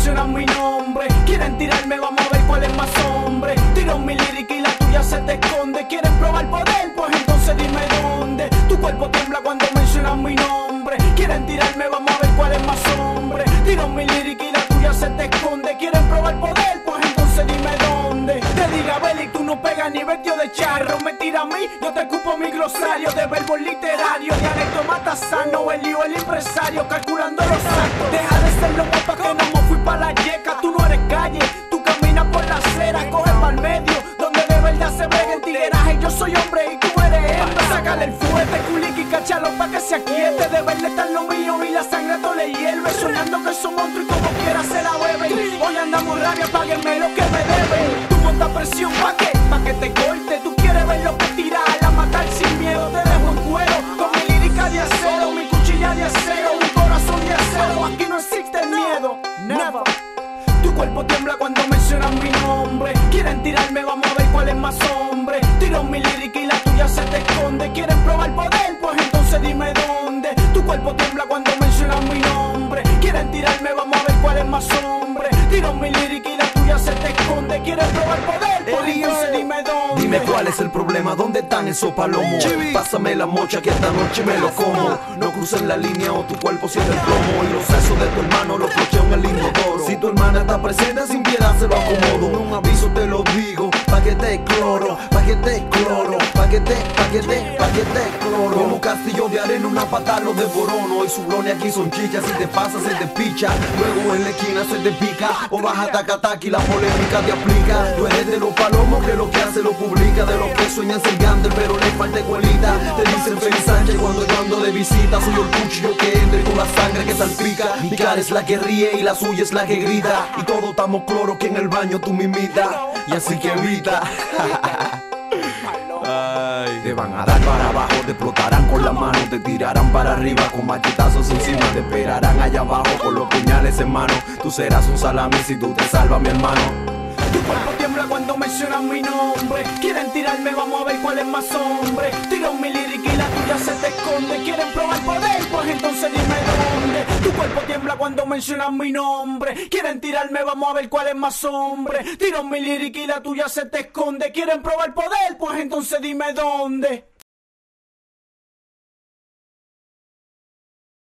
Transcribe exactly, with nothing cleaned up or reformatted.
mencionan mi nombre. Quieren tirarme, vamos a ver cuál es más hombre. Tiro mi lírica y la tuya se te esconde. Quieren probar poder, pues entonces dime dónde. Tu cuerpo tiembla cuando mencionan mi nombre. Quieren tirarme, vamos a ver cuál es más hombre. Tiro mi lírica y la tuya se te esconde. Quieren probar poder, pues entonces dime dónde. Te diga Beli, tú no pegas ni vestido de charro. Me tira a mí, yo te ocupo mi glosario de verbos literarios. Dialecto mata sano, el lío, el empresario, calculando los actos. Deja de ser loco pa' que no me fui pa' la yeca. Tú no eres calle, tú caminas por la acera. Coge pa'l medio, donde de verdad se brega el tigueraje. Yo soy hombre y tú eres hembra. Sácale el fuete, culiqui, cachalo pa' que se aquiete. De verle está lo mío y la sangre a todo le hierve. Soñando que son monstruos y como quiera se la beben. Hoy andamos rabia, páguenme lo que me deben. Tú montas presión pa' que, pa' que te corte. Tú quieres ver lo que tiras, a matar sin miedo. Te dejo en cuero, con mi lírica de acero, mi cuchilla de acero, mi corazón de acero. Aquí no existe el miedo, never. Tu cuerpo tiembla cuando mencionan mi nombre. Quieren tirarme, vamos a ver cuál es más hombre. Tiro mi lírica y la tuya se te esconde. Quieren probar poder, pues entonces dime dónde. Tu cuerpo tiembla cuando mencionan mi nombre. Quieren tirarme, vamos a ver cuál es más hombre. Tiro mi lírica y la tuya se te esconde. Quieren probar poder, pues entonces dime dónde. Dime cuál es el problema, ¿dónde están esos palomos? Pásame la mocha que esta noche me lo como. No cruces la línea o tu cuerpo siente el plomo. Y los sesos de tu hermano los flocheo en el inodoro. Si tu hermana está presente, sin piedad se lo acomodo. Un aviso te lo digo, pa' que te cloro, pa' que te cloro, pa' que te, pa' que te, pa' que te cloro. Como castillo de arena, una patada lo devorono. Y su gloria aquí son chichas, si te pasa se te picha. Luego en la esquina se te pica, o baja taca taca y la polémica te aplica. Tú eres de los palomos que lo que hace lo publica. De los que sueñan ser grande pero le falta escuelita. Te dicen Feliz Sánchez cuando yo ando de visita. Soy el cuchillo que entra y con la sangre que salpica. Mi cara es la que ríe y la suya es la que grita. Y todos estamos cloro que en el baño tú me imitas. Y así que evita. Ay. Te van a dar para abajo, te explotarán con la mano. Te tirarán para arriba con machetazos encima. Te esperarán allá abajo con los puñales en mano. Tú serás un salami si tú te salvas, mi hermano. Tu cuerpo tiembla cuando mencionan mi nombre. Quieren tirarme, vamos a ver cuál es más hombre. Tiro mi lírica y la tuya se te esconde. Quieren probar poder, pues entonces dime dónde. Tu cuerpo tiembla cuando mencionan mi nombre. Quieren tirarme, vamos a ver cuál es más hombre. Tiro mi lírica y la tuya se te esconde. Quieren probar poder, pues entonces dime dónde.